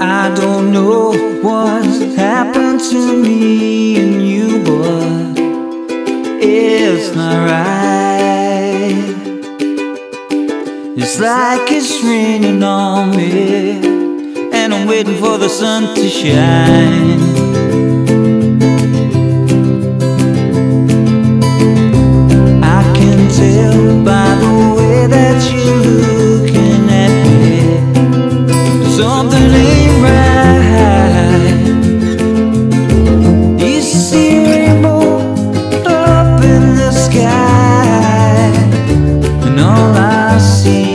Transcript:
I don't know what's happened to me and you, but it's not right. It's like it's raining on me, and I'm waiting for the sun to shine. I can tell by the way that you're looking at me, something ain't right. You see a rainbow up in the sky, and all I see